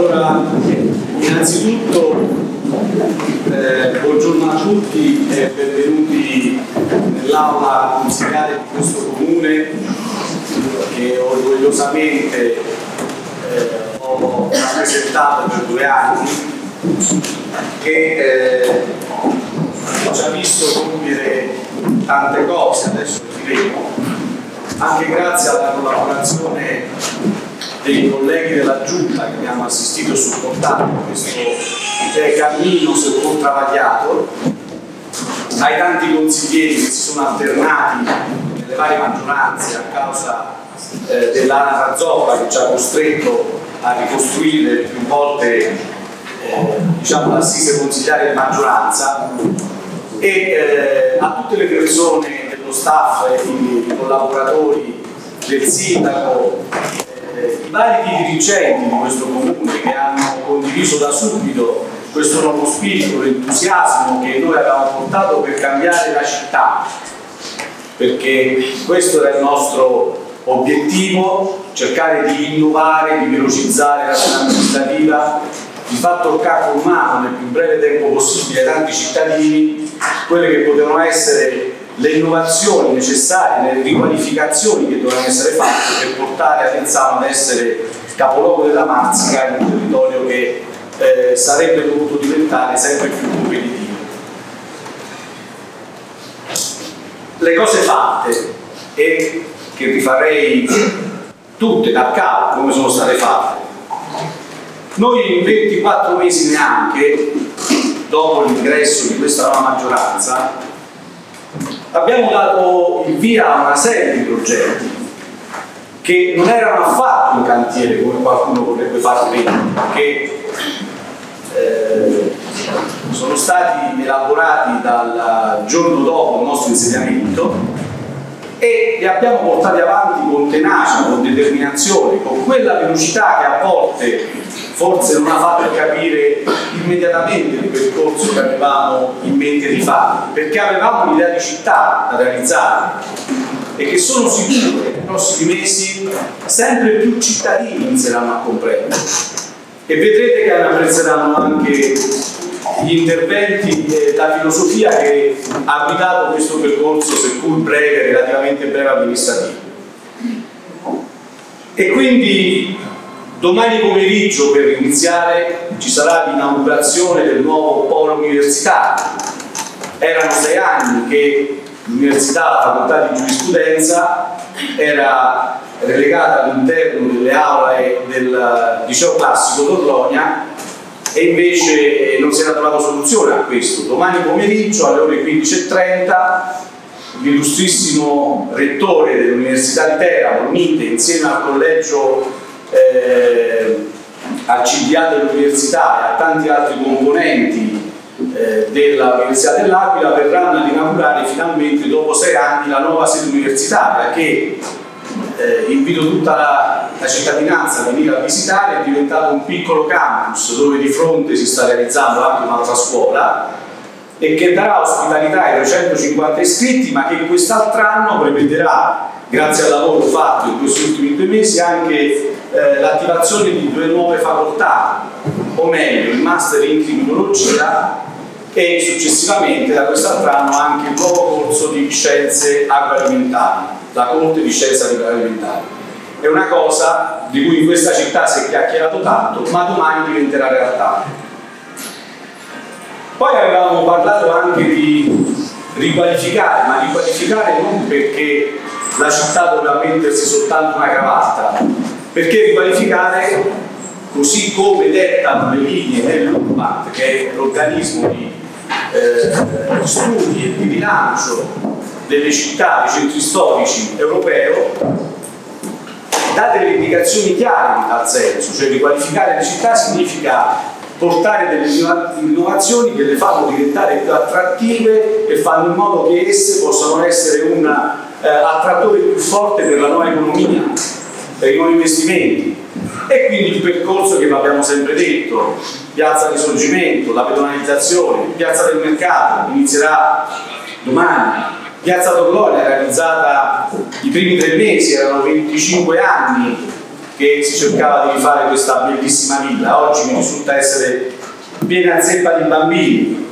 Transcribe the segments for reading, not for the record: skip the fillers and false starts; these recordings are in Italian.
Allora, innanzitutto buongiorno a tutti e benvenuti nell'aula consigliare di questo comune che orgogliosamente ho rappresentato per 2 anni, che ci ha visto compiere tante cose, adesso diremo, anche grazie alla collaborazione dei colleghi della Giunta che abbiamo assistito e supportato questo cammino seppur travagliato, ai tanti consiglieri che si sono alternati nelle varie maggioranze a causa dell'anatra zoppa che ci ha costretto a ricostruire più volte diciamo, l'assise consigliare di maggioranza, e a tutte le persone dello staff, i collaboratori del sindaco, i vari dirigenti di questo comune che hanno condiviso da subito questo nuovo spirito, l'entusiasmo che noi avevamo portato per cambiare la città, perché questo era il nostro obiettivo: cercare di innovare, di velocizzare la città amministrativa, di far toccare con mano nel più breve tempo possibile ai tanti cittadini quelle che potevano essere le innovazioni necessarie, le riqualificazioni che dovevano essere fatte per portare Arenzano ad essere capoluogo della Marsica in un territorio che sarebbe dovuto diventare sempre più competitivo. Le cose fatte, e che rifarei tutte da capo come sono state fatte. Noi in 24 mesi neanche, dopo l'ingresso di questa nuova maggioranza, abbiamo dato il via a una serie di progetti che non erano affatto in cantiere come qualcuno vorrebbe far credere, che sono stati elaborati dal giorno dopo il nostro insediamento e li abbiamo portati avanti con tenacia, con determinazione, con quella velocità che a volte forse non ha fatto capire immediatamente il percorso che avevamo in mente di fare, perché avevamo un'idea di città da realizzare e che sono sicuro che nei prossimi mesi sempre più cittadini inizieranno a comprendere, e vedrete che apprezzeranno anche gli interventi e la filosofia che ha guidato questo percorso, seppur breve, relativamente breve amministrativo. E quindi domani pomeriggio, per iniziare, ci sarà l'inaugurazione del nuovo polo universitario. Erano 6 anni che l'università, la facoltà di giurisprudenza, era relegata all'interno delle aule del liceo classico d'Orlonia, e invece non si era trovato soluzione a questo. Domani pomeriggio alle ore 15:30 l'illustrissimo rettore dell'Università di Teramo, Mite, insieme al collegio al CDA dell'università e a tanti altri componenti dell'Università dell'Aquila, verranno ad inaugurare finalmente dopo 6 anni la nuova sede universitaria, che invito tutta la cittadinanza a venire a visitare. È diventato un piccolo campus dove di fronte si sta realizzando anche un'altra scuola e che darà ospitalità ai 350 iscritti, ma che quest'altro anno prevederà, grazie al lavoro fatto in questi ultimi 2 mesi, anche l'attivazione di 2 nuove facoltà, o meglio il master in criminologia e successivamente da quest'altro anno anche il nuovo corso di scienze agroalimentari, la corte di scienze agroalimentari. È una cosa di cui in questa città si è chiacchierato tanto, ma domani diventerà realtà. Poi avevamo parlato anche di riqualificare, ma riqualificare non perché la città doveva mettersi soltanto una cravatta, perché riqualificare, così come dettano le linee dell'URBAT, che è l'organismo di studi e di bilancio delle città, dei centri storici europeo, dà delle indicazioni chiare in tal senso. Cioè riqualificare le città significa portare delle innovazioni che le fanno diventare più attrattive e fanno in modo che esse possano essere un attrattore più forte per la nuova economia, per i nuovi investimenti. E quindi il percorso che vi abbiamo sempre detto: Piazza Risorgimento, la pedonalizzazione, Piazza del Mercato inizierà domani, Piazza d'Orlonia realizzata i primi 3 mesi, erano 25 anni che si cercava di rifare questa bellissima villa, oggi mi risulta essere piena zeppa di bambini.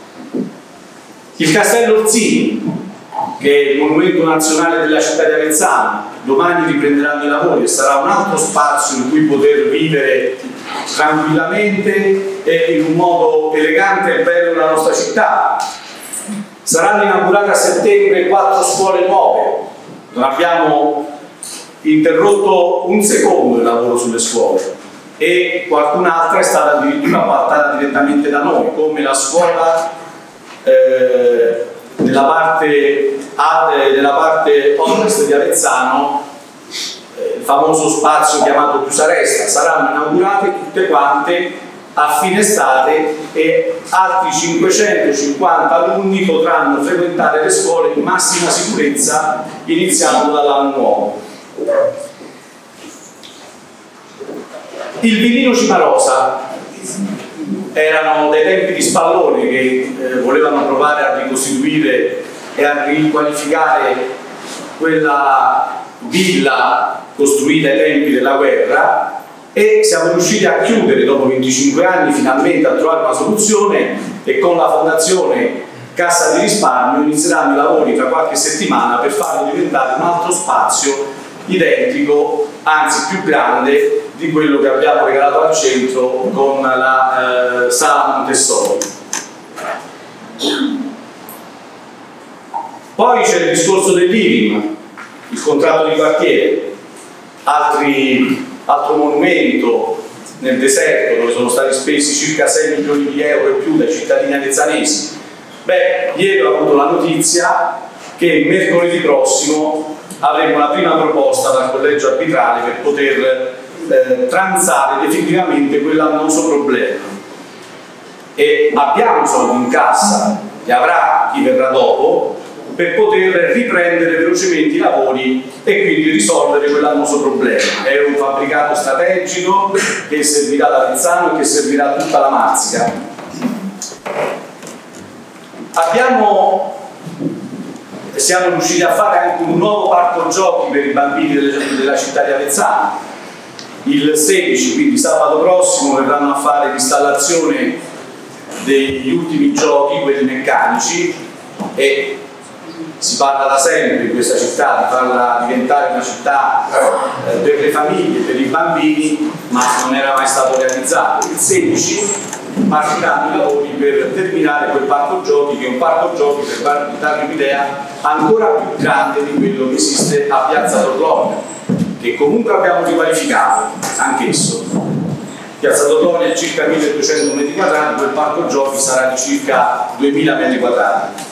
Il Castello Orsini, che è il monumento nazionale della città di Avezzano, domani riprenderanno i lavori e sarà un altro spazio in cui poter vivere tranquillamente e in un modo elegante e bello la nostra città. Saranno inaugurate a settembre 4 scuole nuove, non abbiamo interrotto un secondo il lavoro sulle scuole e qualcun'altra è stata addirittura appaltata direttamente da noi, come la scuola della parte ovest di Avezzano, il famoso spazio chiamato Chiusaresta. Saranno inaugurate tutte quante a fine estate e altri 550 alunni potranno frequentare le scuole in massima sicurezza iniziando dall'anno nuovo. Il villino Cimarosa erano dei tempi di Spallone che volevano provare a ricostituire e a riqualificare quella villa costruita ai tempi della guerra, e siamo riusciti a chiudere dopo 25 anni finalmente, a trovare una soluzione, e con la fondazione Cassa di Risparmio inizieranno i lavori tra qualche settimana per farlo diventare un altro spazio identico, anzi più grande di quello che abbiamo regalato al centro con la Sala Montessori. Poi c'è il discorso dell'IRIM, il contratto di quartiere, altro monumento nel deserto dove sono stati spesi circa 6 milioni di euro e più dai cittadini avezzanesi. Beh, ieri ho avuto la notizia che mercoledì prossimo avremo la prima proposta dal collegio arbitrale per poter transare definitivamente quell'annoso problema, e abbiamo soldi in cassa, li avrà chi verrà dopo, per poter riprendere velocemente i lavori e quindi risolvere quell'annoso problema. È un fabbricato strategico che servirà ad Avezzano e che servirà a tutta la Marsica. Siamo riusciti a fare anche un nuovo parco giochi per i bambini della città di Avezzano. Il 16, quindi sabato prossimo, verranno a fare l'installazione degli ultimi giochi, quelli meccanici, e si parla da sempre in questa città di farla diventare una città per le famiglie, per i bambini, ma non era mai stato realizzato. Il 16 partiranno i lavori per terminare quel parco giochi, che è un parco giochi, per darvi un'idea, ancora più grande di quello che esiste a Piazza Torlonia, che comunque abbiamo riqualificato anch'esso. Piazza Torlonia è circa 1200 metri quadrati, quel parco giochi sarà di circa 2000 metri quadrati.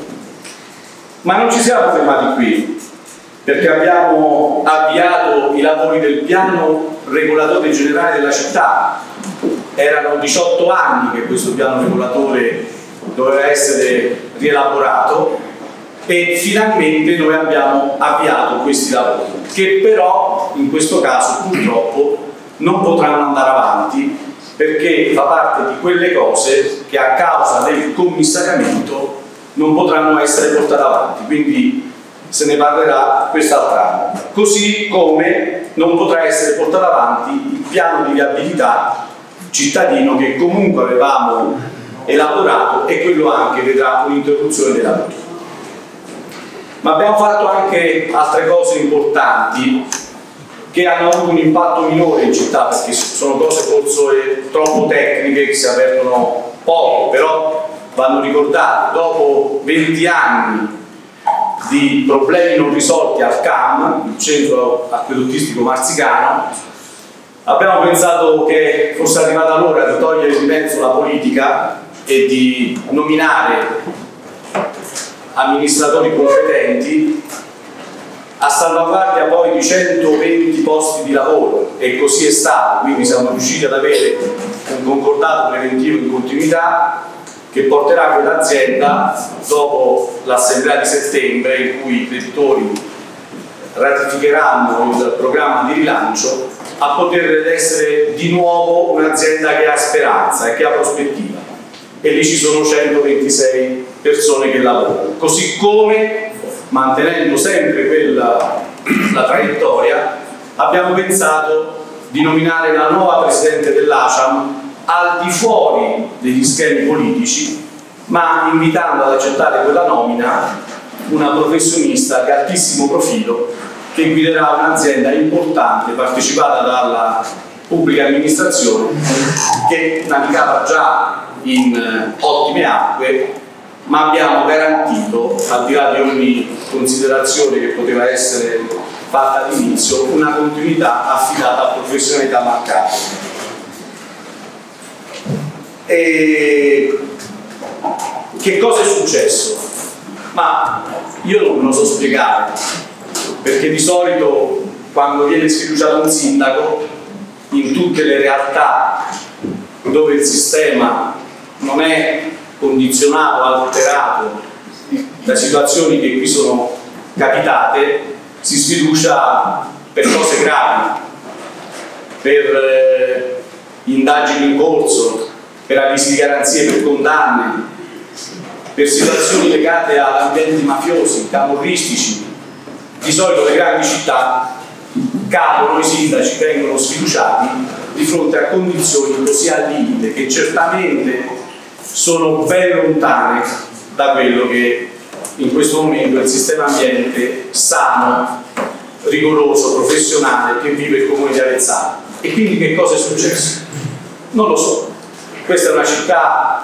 Ma non ci siamo fermati qui, perché abbiamo avviato i lavori del piano regolatore generale della città. Erano 18 anni che questo piano regolatore doveva essere rielaborato e finalmente noi abbiamo avviato questi lavori, che però in questo caso purtroppo non potranno andare avanti, perché fa parte di quelle cose che a causa del commissariamento non potranno essere portate avanti, quindi se ne parlerà quest'altro anno. Così come non potrà essere portato avanti il piano di viabilità cittadino che comunque avevamo elaborato, e quello anche vedrà un'interruzione dei lavori. Ma abbiamo fatto anche altre cose importanti che hanno avuto un impatto minore in città, perché sono cose forse troppo tecniche che si avvertono poco, però vanno ricordate. Dopo 20 anni di problemi non risolti al CAM, il centro acquedottistico marsicano, abbiamo pensato che fosse arrivata l'ora di togliere di mezzo la politica e di nominare amministratori competenti a salvaguardia poi di 120 posti di lavoro, e così è stato. Quindi siamo riusciti ad avere un concordato preventivo in continuità che porterà quell'azienda, dopo l'assemblea di settembre in cui i creditori ratificheranno il programma di rilancio, a poter essere di nuovo un'azienda che ha speranza e che ha prospettiva, e lì ci sono 126 persone che lavorano, così come mantenendo sempre la traiettoria abbiamo pensato di nominare la nuova Presidente dell'ACIAM al di fuori degli schemi politici, ma invitando ad accettare quella nomina una professionista di altissimo profilo che guiderà un'azienda importante partecipata dalla pubblica amministrazione, che navigava già in ottime acque, ma abbiamo garantito, al di là di ogni considerazione che poteva essere fatta all'inizio, una continuità affidata a professionalità marcate. E che cosa è successo? Ma io non me lo so spiegare, perché di solito quando viene sfiduciato un sindaco, in tutte le realtà dove il sistema non è condizionato, alterato da situazioni che qui sono capitate, si sfiducia per cose gravi, per indagini in corso, per avvisi di garanzie, per condanne, per situazioni legate ad ambienti mafiosi, camorristici. Di solito le grandi città cadono, i sindaci vengono sfiduciati di fronte a condizioni così al limite che certamente sono ben lontane da quello che in questo momento è il sistema ambiente sano, rigoroso, professionale che vive il comune di Avezzano. E quindi che cosa è successo? Non lo so. Questa è una città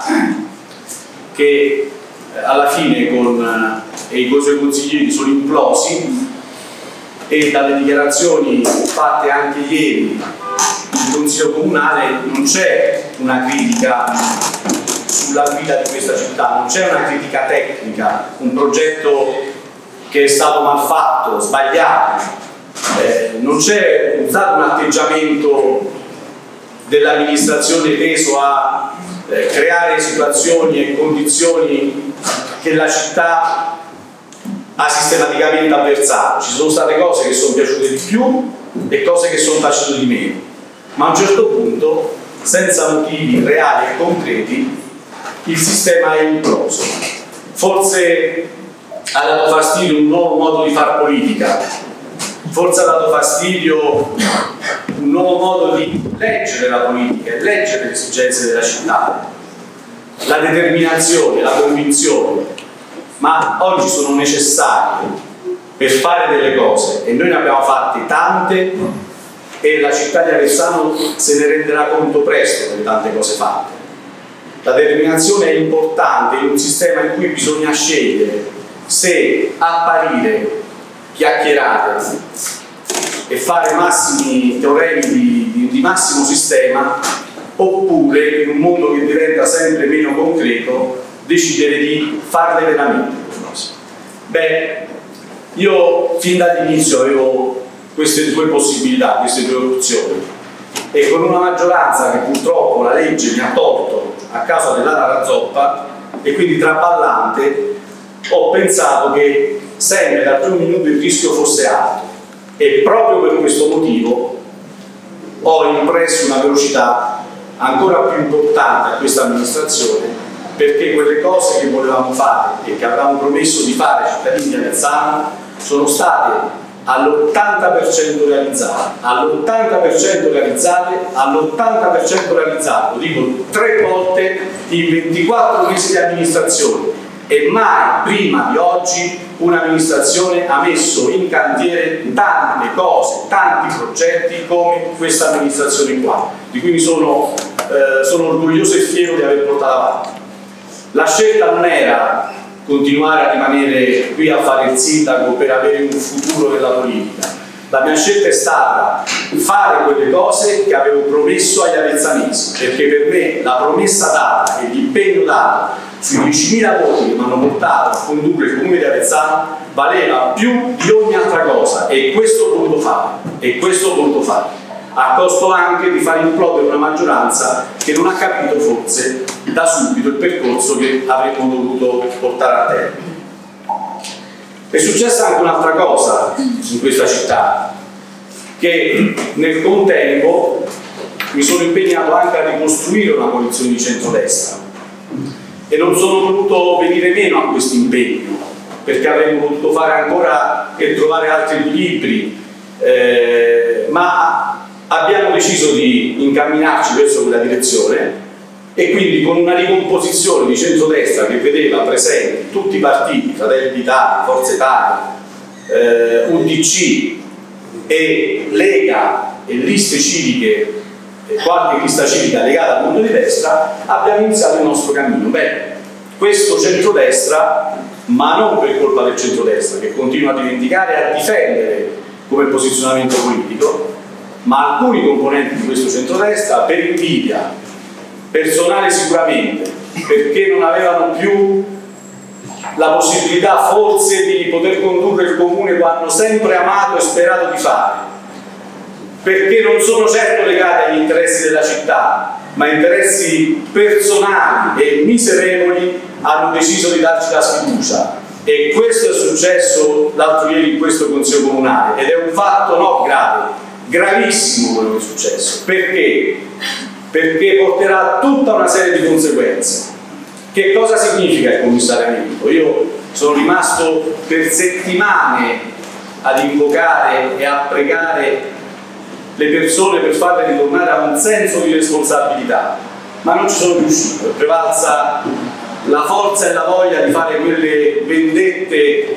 che alla fine con i suoi consiglieri sono implosi, e dalle dichiarazioni fatte anche ieri in Consiglio Comunale non c'è una critica sulla guida di questa città, non c'è una critica tecnica, un progetto che è stato mal fatto, sbagliato, non c'è stato un atteggiamento dell'amministrazione teso a creare situazioni e condizioni che la città ha sistematicamente avversato. Ci sono state cose che sono piaciute di più e cose che sono piaciute di meno, ma a un certo punto, senza motivi reali e concreti, il sistema è imploso. Forse ha dato fastidio un nuovo modo di fare politica, forse ha dato fastidio un nuovo modo di leggere la politica e leggere le esigenze della città, la determinazione, la convinzione. Ma oggi sono necessarie per fare delle cose, e noi ne abbiamo fatte tante, e la città di Avezzano se ne renderà conto presto delle tante cose fatte. La determinazione è importante in un sistema in cui bisogna scegliere se apparire, chiacchierare e fare massimi teoremi di massimo sistema, oppure in un mondo che diventa sempre meno concreto decidere di farle veramente le cose. Beh, io fin dall'inizio avevo queste due possibilità, queste due opzioni, e con una maggioranza che purtroppo la legge mi ha tolto a causa dell'ala zoppa, e quindi traballante, ho pensato che sempre dal primo minuto il rischio fosse alto, e proprio per questo motivo ho impresso una velocità ancora più importante a questa amministrazione, perché quelle cose che volevamo fare e che avevamo promesso di fare ai cittadini di Avezzano sono state all'80% realizzate, all'80% realizzate, all'80% realizzate, lo dico 3 volte in 24 mesi di amministrazione, e mai prima di oggi un'amministrazione ha messo in cantiere tante cose, tanti progetti come questa amministrazione qua, di cui mi sono orgoglioso e fiero di aver portato avanti. La scelta non era continuare a rimanere qui a fare il sindaco per avere un futuro nella politica. La mia scelta è stata fare quelle cose che avevo promesso agli avezzanesi, perché per me la promessa data e l'impegno dato sui 10.000 voti che mi hanno portato a condurre il comune di Avezzano valeva più di ogni altra cosa, e questo ho voluto fare, a costo anche di far implodere una maggioranza che non ha capito forse da subito il percorso che avremmo dovuto portare a termine. È successa anche un'altra cosa in questa città, che nel contempo mi sono impegnato anche a ricostruire una coalizione di centrodestra, e non sono voluto venire meno a questo impegno, perché avremmo potuto fare ancora e trovare altri equilibri, ma abbiamo deciso di incamminarci verso quella direzione e quindi con una ricomposizione di centrodestra che vedeva presenti tutti i partiti, Fratelli d'Italia, Forza Italia, UDC e Lega e liste civiche, qualche lista civica legata al mondo di destra, abbiamo iniziato il nostro cammino. Bene, questo centrodestra, ma non per colpa del centrodestra, che continua a dimenticare e a difendere come posizionamento politico, ma alcuni componenti di questo centrodestra, per invidia personale sicuramente, perché non avevano più la possibilità forse di poter condurre il comune come hanno sempre amato e sperato di fare, perché non sono certo legati agli interessi della città, ma interessi personali e miserevoli, hanno deciso di darci la sfiducia. E questo è successo l'altro ieri in questo Consiglio Comunale, ed è un fatto no grave, gravissimo quello che è successo. Perché? Perché porterà tutta una serie di conseguenze. Che cosa significa il commissariamento? Io sono rimasto per settimane ad invocare e a pregare le persone per farle ritornare a un senso di responsabilità, ma non ci sono riuscito. È prevalsa la forza e la voglia di fare quelle vendette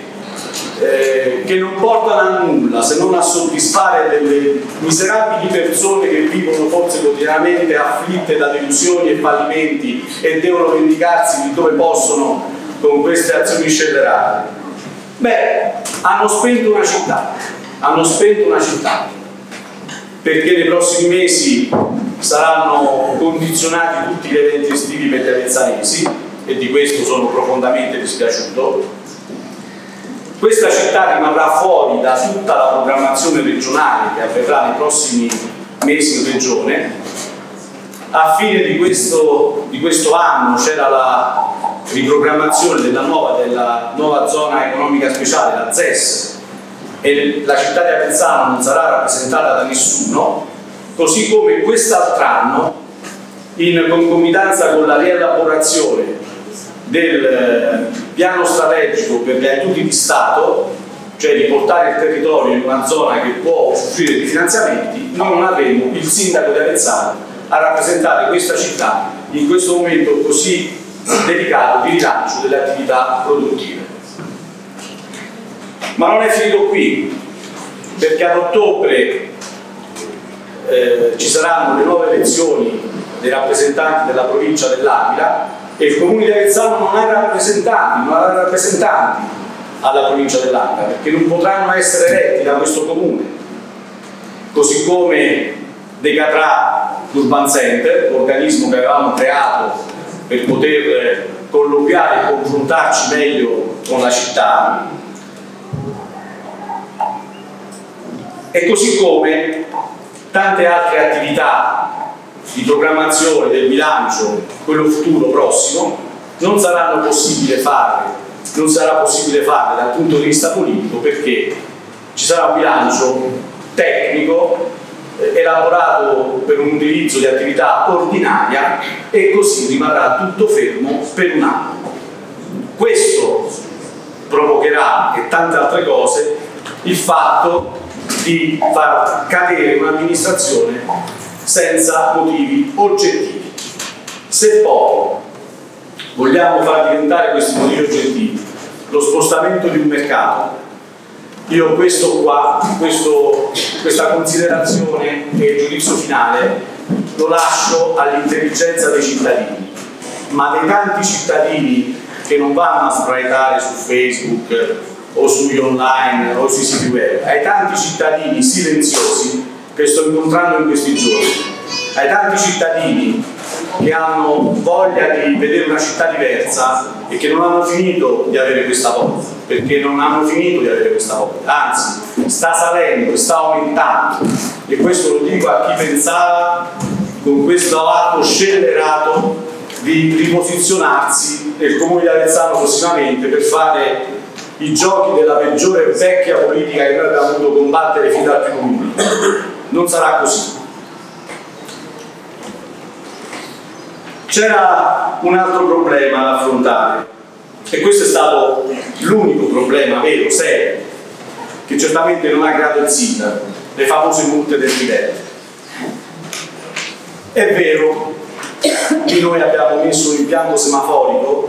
che non portano a nulla se non a soddisfare delle miserabili persone che vivono forse quotidianamente afflitte da delusioni e fallimenti e devono vendicarsi di dove possono con queste azioni scellerate. Beh, hanno spento una città, perché nei prossimi mesi saranno condizionati tutti gli eventi estivi per gli avezzanesi, e di questo sono profondamente dispiaciuto. Questa città rimarrà fuori da tutta la programmazione regionale che avverrà nei prossimi mesi in regione. A fine di questo anno c'era la riprogrammazione della nuova zona economica speciale, la ZES, e la città di Avezzano non sarà rappresentata da nessuno, così come quest'altro anno, in concomitanza con la rielaborazione del piano strategico per gli aiuti di Stato, cioè di portare il territorio in una zona che può offrire di finanziamenti, noi non avremo il sindaco di Avezzano a rappresentare questa città in questo momento così delicato di rilancio delle attività produttive. Ma non è finito qui, perché ad ottobre ci saranno le nuove elezioni dei rappresentanti della provincia dell'Aquila e il comune di Avezzano non ha rappresentanti alla provincia dell'Aquila, perché non potranno essere eletti da questo comune, così come decadrà l'Urban Center, l'organismo che avevamo creato per poter colloquiare e confrontarci meglio con la città, e così come tante altre attività di programmazione del bilancio, quello futuro prossimo, non sarà possibile farle dal punto di vista politico, perché ci sarà un bilancio tecnico elaborato per un utilizzo di attività ordinaria e così rimarrà tutto fermo per un anno. Questo provocherà, e tante altre cose, il fatto di far cadere un'amministrazione senza motivi oggettivi. Se poi vogliamo far diventare questi motivi oggettivi lo spostamento di un mercato, io questa considerazione e il giudizio finale lo lascio all'intelligenza dei cittadini, ma dei tanti cittadini che non vanno a sbraitare su Facebook o sugli online o sui siti web, ai tanti cittadini silenziosi che sto incontrando in questi giorni, ai tanti cittadini che hanno voglia di vedere una città diversa e che non hanno finito di avere questa voglia, perché non hanno finito di avere questa voglia, anzi sta salendo e sta aumentando, e questo lo dico a chi pensava con questo atto scellerato di riposizionarsi nel comune di Avezzano prossimamente per fare i giochi della peggiore vecchia politica che noi abbiamo dovuto combattere fin dal primo minuto. Non sarà così. C'era un altro problema da affrontare, e questo è stato l'unico problema vero, serio, che certamente non ha creato il sindaco, le famose multe del livello. È vero, qui noi abbiamo messo un impianto semaforico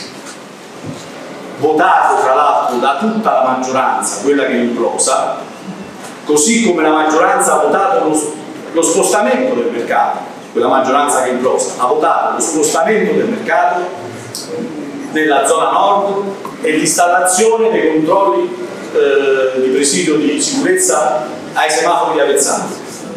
votato tra l'altro da tutta la maggioranza, quella che è implosa, così come la maggioranza ha votato lo spostamento del mercato, quella maggioranza che è implosa ha votato lo spostamento del mercato nella zona nord e l'installazione dei controlli di presidio di sicurezza ai semafori di Avezzano.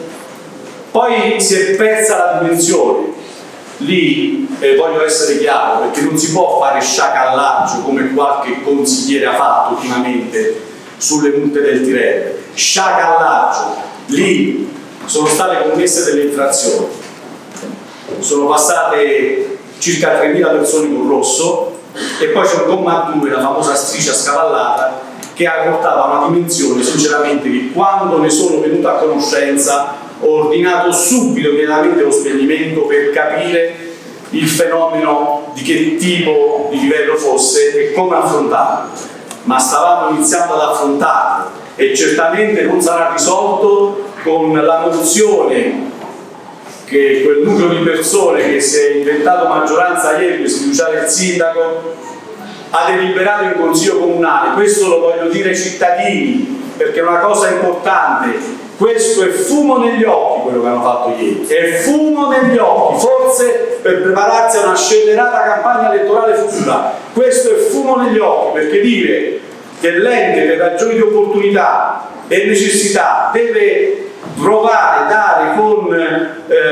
Poi si è persa la dimensione, lì voglio essere chiaro, perché non si può fare sciacallaggio come qualche consigliere ha fatto ultimamente sulle multe del Tirreno. Sciacallaggio, lì sono state commesse delle infrazioni, sono passate circa 3.000 persone con rosso e poi c'è un comma 2, la famosa striscia scavallata, che ha portato a una dimensione sinceramente che quando ne sono venuto a conoscenza ho ordinato subito immediatamente lo spegnimento per capire il fenomeno di che tipo di livello fosse e come affrontarlo, ma stavamo iniziando ad affrontarlo e certamente non sarà risolto con la mozione che quel nucleo di persone che si è inventato maggioranza ieri per sfiduciare il sindaco ha deliberato in consiglio comunale. Questo lo voglio dire ai cittadini perché è una cosa importante. Questo è fumo negli occhi quello che hanno fatto ieri, è fumo negli occhi, forse per prepararsi a una scellerata campagna elettorale futura. Questo è fumo negli occhi, perché dire che l'ente per ragioni di opportunità e necessità deve provare, dare con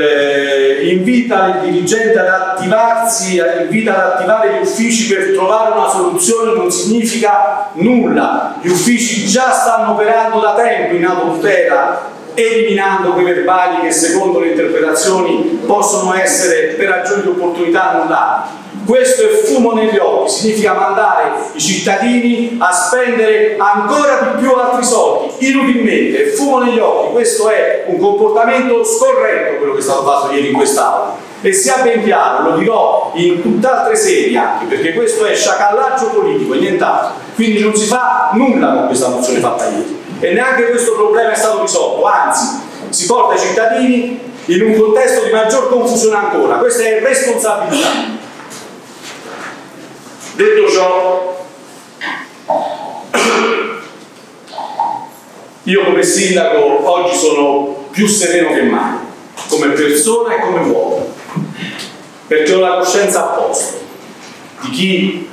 invita il dirigente ad attivarsi, invita ad attivare gli uffici per trovare una soluzione non significa nulla. Gli uffici già stanno operando da tempo in autotutela, eliminando quei verbali che secondo le interpretazioni possono essere per ragioni di opportunità annullati. Questo è fumo negli occhi, significa mandare i cittadini a spendere ancora di più altri soldi, inutilmente, è fumo negli occhi. Questo è un comportamento scorretto quello che è stato fatto ieri in quest'Aula. E sia ben chiaro, lo dirò in tutt'altre sedi anche, perché questo è sciacallaggio politico e nient'altro. Quindi non si fa nulla con questa mozione fatta ieri. E neanche questo problema è stato risolto, anzi, si porta i cittadini in un contesto di maggior confusione ancora. Questa è responsabilità. Detto ciò, io come sindaco oggi sono più sereno che mai, come persona e come uomo, perché ho la coscienza a posto di chi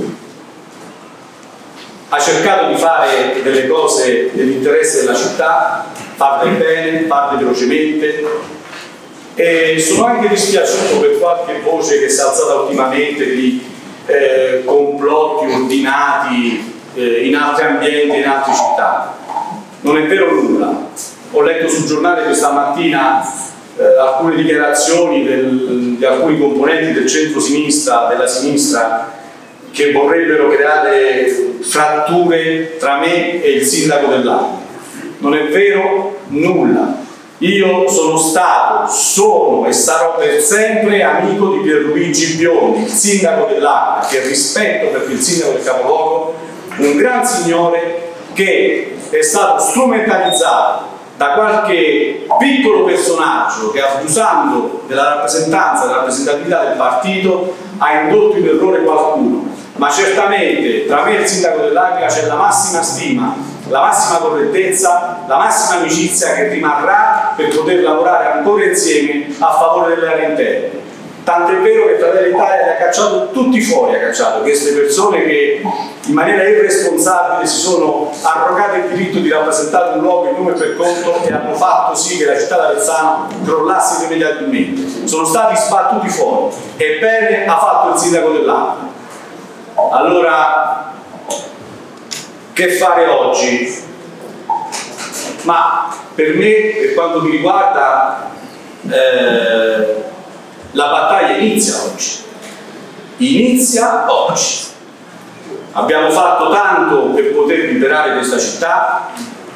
ha cercato di fare delle cose nell'interesse della città, farle bene, farle velocemente, e sono anche dispiaciuto per qualche voce che si è alzata ultimamente di complotti ordinati in altri ambienti, in altre città. Non è vero nulla. Ho letto sul giornale questa mattina alcune dichiarazioni di alcuni componenti del centro-sinistra, della sinistra, che vorrebbero creare fratture tra me e il sindaco dell'Aquila. Non è vero nulla. Io sono stato, sono e sarò per sempre amico di Pierluigi Biondi, il sindaco dell'Aquila, che rispetto perché il sindaco del capoluogo, un gran signore che è stato strumentalizzato da qualche piccolo personaggio che, abusando della rappresentanza, della rappresentatività del partito, ha indotto in errore qualcuno. Ma certamente tra me e il sindaco dell'Aquila c'è la massima stima, la massima correttezza, la massima amicizia che rimarrà per poter lavorare ancora insieme a favore delle aree interne. Tant'è vero che Fratelli d'Italia li ha cacciato tutti fuori, ha cacciato queste persone che in maniera irresponsabile si sono arrogate il diritto di rappresentare un luogo in nome e per conto e hanno fatto sì che la città d'Avezzano crollasse immediatamente. Sono stati sbattuti fuori. Ebbene ha fatto il sindaco dell'Aquila. Allora, che fare oggi? Ma per me, per quanto mi riguarda, la battaglia inizia oggi. Inizia oggi. Abbiamo fatto tanto per poter liberare questa città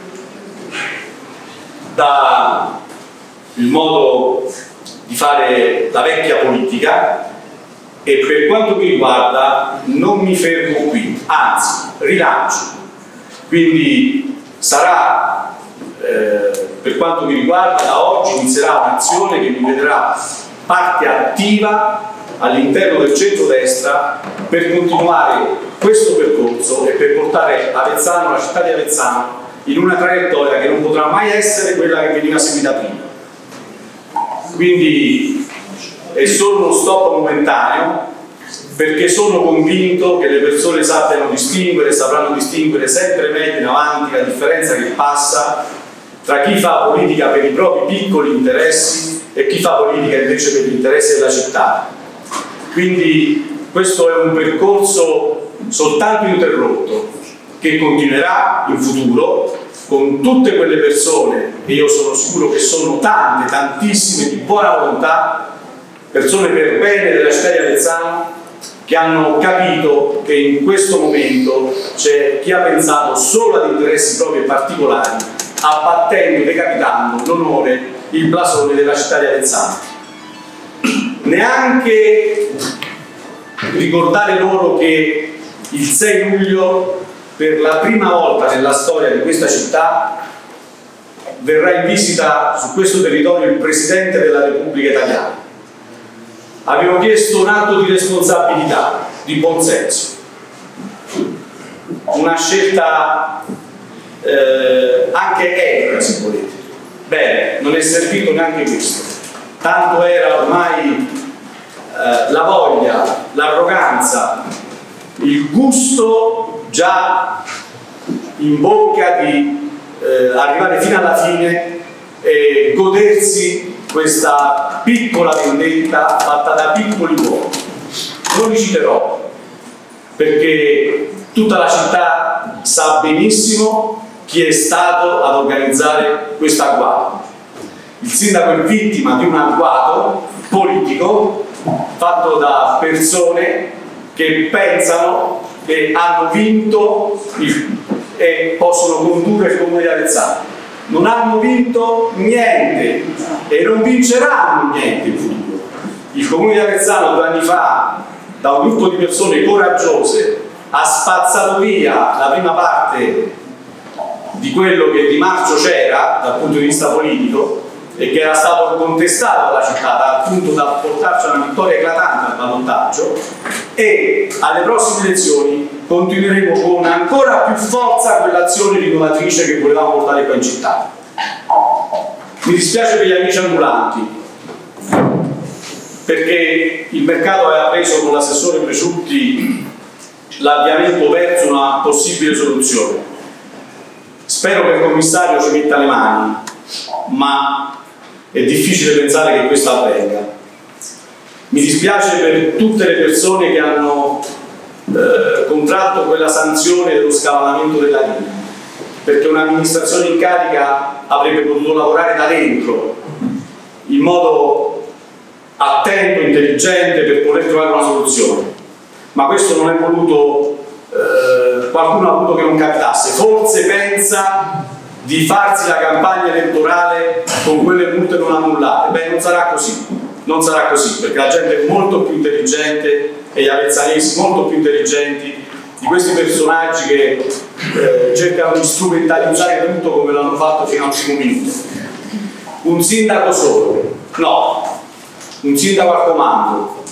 dal modo di fare la vecchia politica. E per quanto mi riguarda non mi fermo qui, anzi rilancio. Quindi sarà per quanto mi riguarda, da oggi inizierà un'azione che mi vedrà parte attiva all'interno del centro-destra per continuare questo percorso e per portare Avezzano, la città di Avezzano, in una traiettoria che non potrà mai essere quella che veniva seguita prima. Quindi è solo uno stop momentaneo, perché sono convinto che le persone sapranno distinguere sempre meglio in avanti la differenza che passa tra chi fa politica per i propri piccoli interessi e chi fa politica invece per gli interessi della città. Quindi questo è un percorso soltanto interrotto, che continuerà in futuro con tutte quelle persone, e io sono sicuro che sono tante, tantissime, di buona volontà, persone per bene della città di Avezzano, che hanno capito che in questo momento c'è chi ha pensato solo ad interessi propri e particolari, abbattendo, decapitando l'onore, il blasone della città di Avezzano. Neanche ricordare loro che il 6 luglio, per la prima volta nella storia di questa città, verrà in visita su questo territorio il Presidente della Repubblica Italiana. Avevo chiesto un atto di responsabilità, di buonsenso, una scelta anche etica, se volete. Bene, non è servito neanche questo. Tanto era ormai la voglia, l'arroganza, il gusto già in bocca di arrivare fino alla fine e godersi questa piccola vendetta fatta da piccoli uomini. Non li citerò, perché tutta la città sa benissimo chi è stato ad organizzare questo agguato. Il sindaco è vittima di un agguato politico fatto da persone che pensano che hanno vinto e possono condurre il comune di Avezzano. Non hanno vinto niente e non vinceranno niente in futuro. Il comune di Avezzano 2 anni fa, da un gruppo di persone coraggiose, ha spazzato via la prima parte di quello che di marcio c'era dal punto di vista politico e che era stato contestato dalla città, appunto da portarci a una vittoria eclatante al ballottaggio, e alle prossime elezioni continueremo con ancora più forza quell'azione rinnovatrice che volevamo portare qua in città. Mi dispiace per gli amici ambulanti, perché il mercato aveva preso con l'assessore Preciutti l'avviamento verso una possibile soluzione. Spero che il commissario ci metta le mani, ma è difficile pensare che questo avvenga. Mi dispiace per tutte le persone che hanno contratto quella sanzione dello scavallamento della linea, perché un'amministrazione in carica avrebbe potuto lavorare da dentro in modo attento, intelligente, per poter trovare una soluzione, ma questo non è voluto, qualcuno ha voluto che non capitasse. Forse pensa di farsi la campagna elettorale con quelle multe non annullate. Beh, non sarà così, non sarà così, perché la gente è molto più intelligente e gli avezzanesi molto più intelligenti di questi personaggi che cercano di strumentalizzare tutto come l'hanno fatto fino al primo minuto. Un sindaco solo? No. Un sindaco al comando?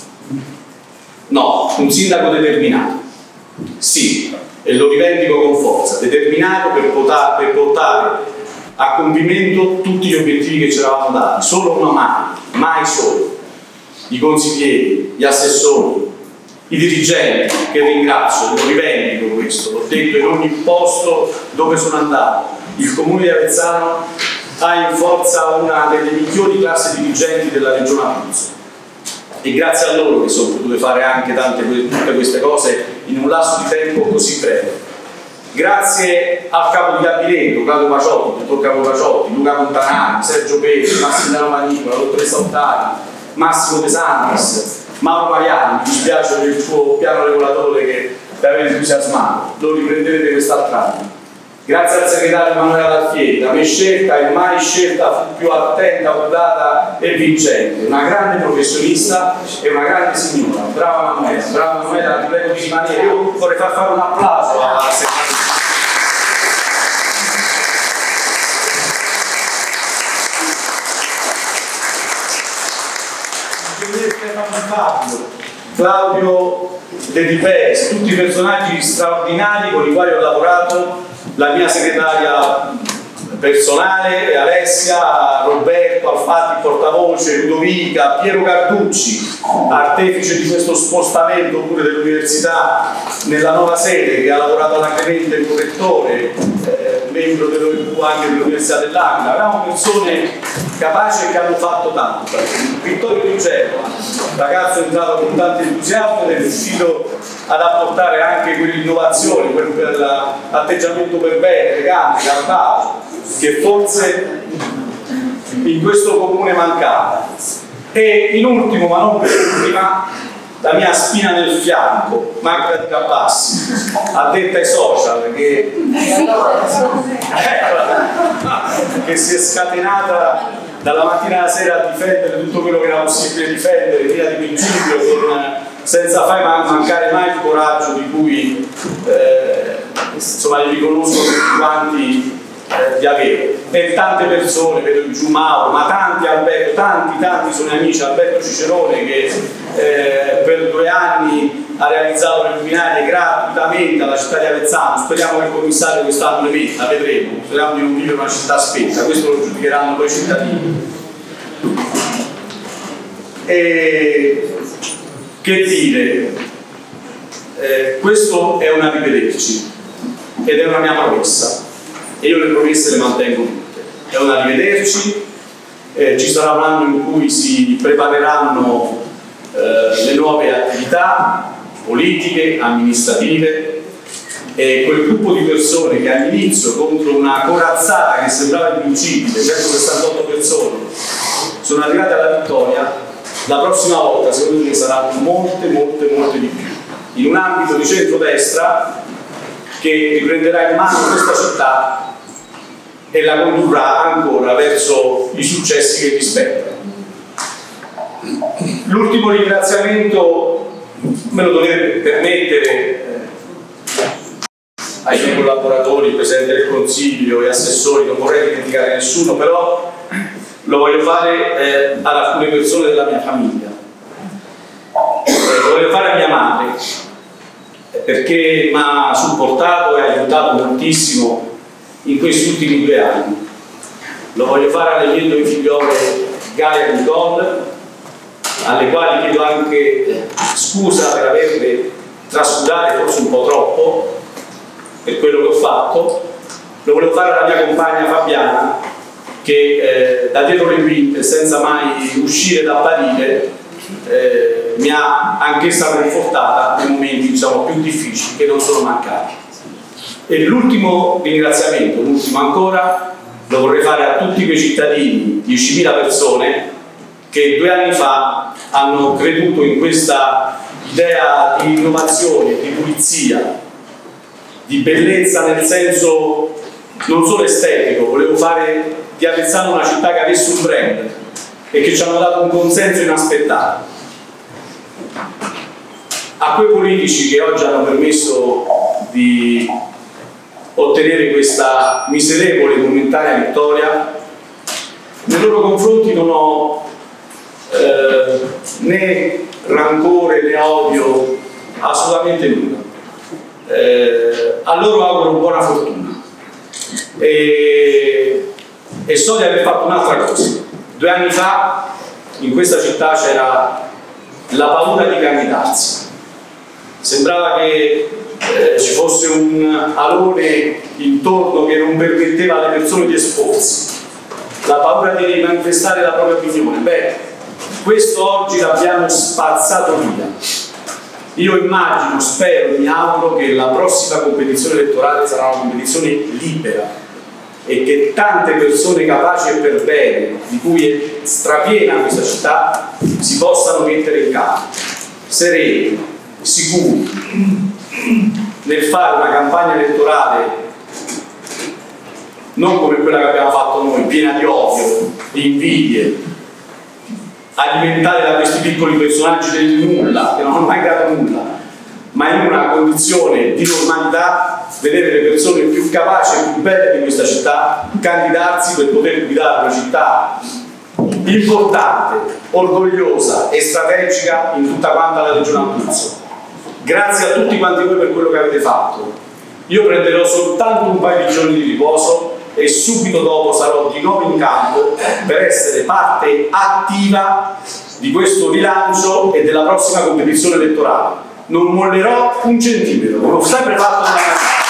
No. Un sindaco determinato? Sì, e lo rivendico con forza, determinato per portare a compimento tutti gli obiettivi che ci eravamo dati. Solo una mano, mai solo. I consiglieri, gli assessori, i dirigenti, che ringrazio, lo rivendico questo, l'ho detto in ogni posto dove sono andato. Il comune di Avezzano ha in forza una delle migliori classi dirigenti della regione Abruzzo, e grazie a loro che sono potute fare anche tutte queste cose in un lasso di tempo così breve. Grazie al capo di gabinetto, Claudio Paciotti, dottor Capo Paciotti, Luca Montanari, Sergio Pesce, Massimiliano Manicola, la dottoressa Ottari, Massimo De Santis, Mauro Mariani. Mi dispiace per il tuo piano regolatore che ti aveva entusiasmato, lo riprenderete quest'altro anno. Grazie al segretario Emanuele Alfieri, la mia scelta e mai scelta più attenta, accurata e vincente. Una grande professionista e una grande signora. Brava Manuela, ti prego di rimanere. Io vorrei fare un applauso alla segretaria. Stefano Fabio, Claudio De Di Peres, tutti personaggi straordinari con i quali ho lavorato, la mia segretaria personale, Alessia, Roberto Alfatti, portavoce, Ludovica, Piero Carducci, artefice di questo spostamento pure dell'università nella nuova sede, che ha lavorato alla Clemente come rettore, membro dell'OIV anche dell'Università dell'Aquila. Avevamo persone capaci e che hanno fatto tanto. Vittorio Di Genova, ragazzo entrato con tanto entusiasmo ed è riuscito ad apportare anche quell'innovazione, quell'atteggiamento per bene, elegante, garbato, che forse in questo comune mancava. E in ultimo, ma non per ultima, la mia spina nel fianco, Magda Di Capassi, addetta ai social, che si è scatenata dalla mattina alla sera a difendere tutto quello che era possibile difendere, via di principio, senza far mancare mai il coraggio di cui insomma gli riconosco tutti quanti di avere. Per tante persone, vedo giù Mauro, ma tanti Alberto, tanti sono amici, Alberto Cicerone che per 2 anni ha realizzato le luminarie gratuitamente alla città di Avezzano. Speriamo che il commissario quest'anno le metta, vedremo, speriamo di non vivere una città spenta, questo lo giudicheranno poi i cittadini. E che dire, questo è un arrivederci ed è una mia promessa e io le promesse le mantengo tutte. È un arrivederci, ci sarà un anno in cui si prepareranno le nuove attività politiche, amministrative, e quel gruppo di persone che all'inizio, contro una corazzata che sembrava invincibile, 168 persone, sono arrivate alla vittoria. La prossima volta secondo me saranno molte di più, in un ambito di centrodestra che riprenderà in mano questa città e la condurrà ancora verso i successi che vi spettano. L'ultimo ringraziamento me lo dovete permettere ai miei collaboratori, Presidente del Consiglio e assessori, non vorrei dimenticare nessuno, però lo voglio fare ad alcune persone della mia famiglia. Lo voglio fare a mia madre, perché mi ha supportato e aiutato moltissimo in questi ultimi 2 anni. Lo voglio fare alle mie 2 figliole Gaia e Nicole, alle quali chiedo anche scusa per averle trascurate forse un po' troppo per quello che ho fatto. Lo volevo fare alla mia compagna Fabiana, che da dietro le quinte, senza mai uscire da apparire, mi ha anch'essa confortata nei momenti, diciamo, più difficili che non sono mancati. E l'ultimo ringraziamento, l'ultimo ancora, lo vorrei fare a tutti quei cittadini, 10.000 persone, che 2 anni fa hanno creduto in questa idea di innovazione, di pulizia, di bellezza nel senso non solo estetico. Volevo fare di Avezzano una città che avesse un brand e che ci hanno dato un consenso inaspettato. A quei politici che oggi hanno permesso di ottenere questa miserevole momentanea vittoria, nei loro confronti non ho né rancore né odio, assolutamente nulla. A loro auguro buona fortuna e so di aver fatto un'altra cosa. 2 anni fa in questa città c'era la paura di candidarsi, sembrava che ci fosse un alone intorno che non permetteva alle persone di esporsi, la paura di manifestare la propria opinione. Beh, questo oggi l'abbiamo spazzato via. Io immagino, spero, mi auguro che la prossima competizione elettorale sarà una competizione libera e che tante persone capaci e per bene, di cui è strapiena questa città, si possano mettere in campo, sereni, sicuri, nel fare una campagna elettorale non come quella che abbiamo fatto noi, piena di odio, di invidie, alimentare da questi piccoli personaggi del nulla, che non hanno mai creato nulla, ma in una condizione di normalità, vedere le persone più capaci e più belle di questa città candidarsi per poter guidare una città importante, orgogliosa e strategica in tutta quanta la regione Abruzzo. Grazie a tutti quanti voi per quello che avete fatto. Io prenderò soltanto un paio di giorni di riposo e subito dopo sarò di nuovo in campo per essere parte attiva di questo rilancio e della prossima competizione elettorale. Non mollerò un centimetro, come ho sempre fatto nella mia vita.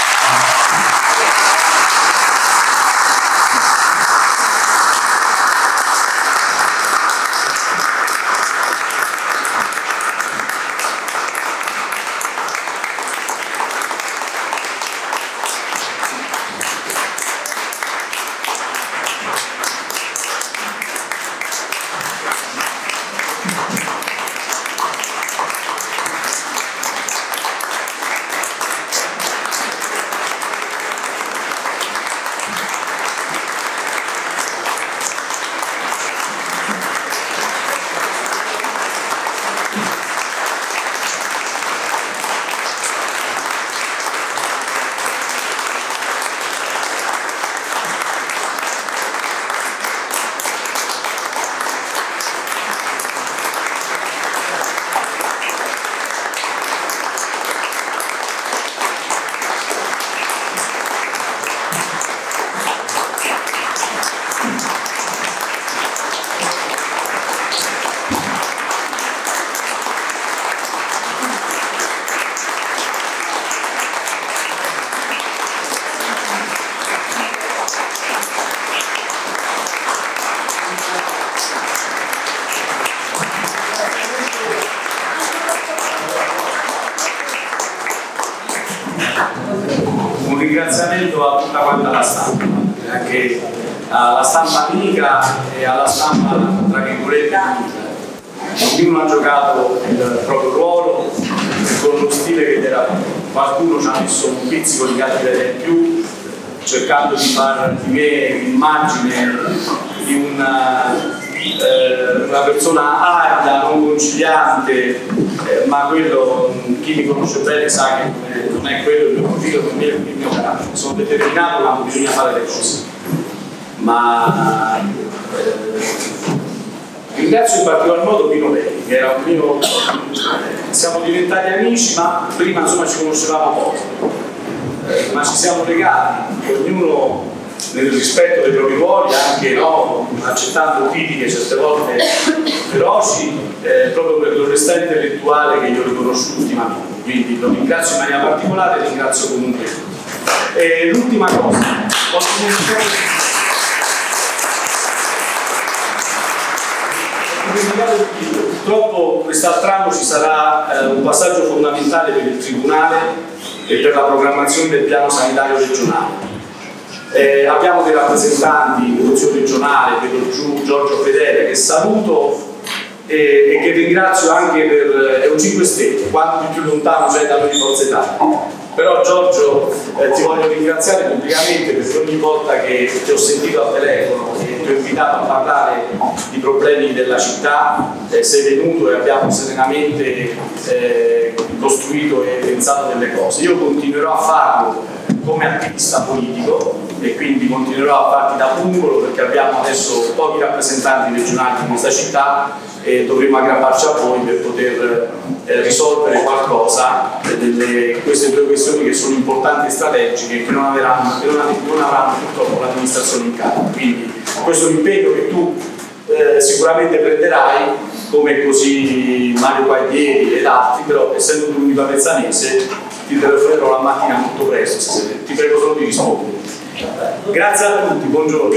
Un ringraziamento a tutta quanta la stampa, anche alla stampa amica e alla stampa tra virgolette amica. Ognuno ha giocato il proprio ruolo con lo stile che era. Qualcuno ci ha messo un pizzico di cattiveria in più, cercando di far di me l'immagine di una persona arida, non conciliante, ma quello, chi mi conosce bene sa che non è quello il mio profilo, non è il mio carattere. Sono determinato quando bisogna fare le cose. Ma ringrazio in particolar modo Pino Belli, che era un mio... siamo diventati amici, ma prima insomma ci conoscevamo poco. Ma ci siamo legati, ognuno nel rispetto dei propri ruoli, anche no, accettando critiche certe volte feroci, proprio per l'onestà intellettuale che io ho riconosciuto ultimamente. Quindi lo ringrazio in maniera particolare e ringrazio comunque. L'ultima cosa, purtroppo quest'altro anno ci sarà un passaggio fondamentale per il Tribunale e per la programmazione del piano sanitario regionale. Abbiamo dei rappresentanti in Consiglio regionale, vedo giù Giorgio Fedele, che saluto e che ringrazio anche per... è un 5 Stelle, quanto più lontano c'è da noi di Forza Italia. Però Giorgio ti voglio ringraziare pubblicamente perché ogni volta che ti ho sentito al telefono e ti ho invitato a parlare di problemi della città, sei venuto e abbiamo serenamente costruito e pensato delle cose. Io continuerò a farlo come attivista politico e quindi continuerò a farti da pungolo perché abbiamo adesso pochi rappresentanti regionali in questa città e dovremo aggrapparci a voi per poter risolvere qualcosa delle queste due questioni che sono importanti e strategiche e che non avranno purtroppo l'amministrazione in carico. Quindi questo è un impegno che tu sicuramente prenderai, come così Mario Guaglieri ed altri, però essendo tu di Pavezzanese ti telefonerò la mattina molto presto, ti prego solo di rispondere. Grazie a tutti, buongiorno.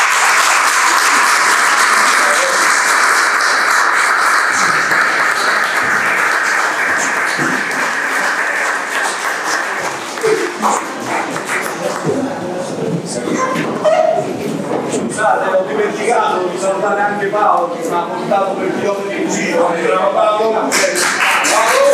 Scusate, ho dimenticato di salutare anche Paolo che mi ha portato per chilometri in giro.